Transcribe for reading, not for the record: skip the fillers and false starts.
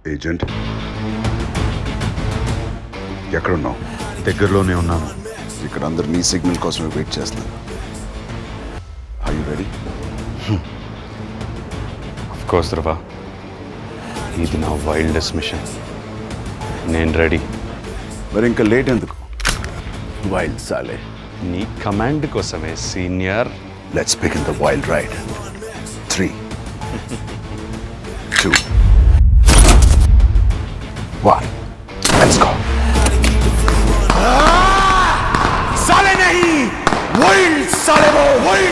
Agent ఎక్కడున్నావు? దగ్గరలోనే ఉన్నాను. ఇక్కడ అందరు నీ సిగ్నల్ కోసమే వెయిట్ చేస్తున్నారు. Are you ready? Of course Dhruva, ఇది నా వైల్డెస్ట్ మిషన్. నేను రెడీ. మరి ఇంకా లేట్ ఎందుకు? వైల్డ్ సాలే, నీ కమాండ్ కోసమే senior. Let's begin the wild ride. 3 2 1 let's go. साले नहीं, वाइल्ड साले वो वाइल्ड.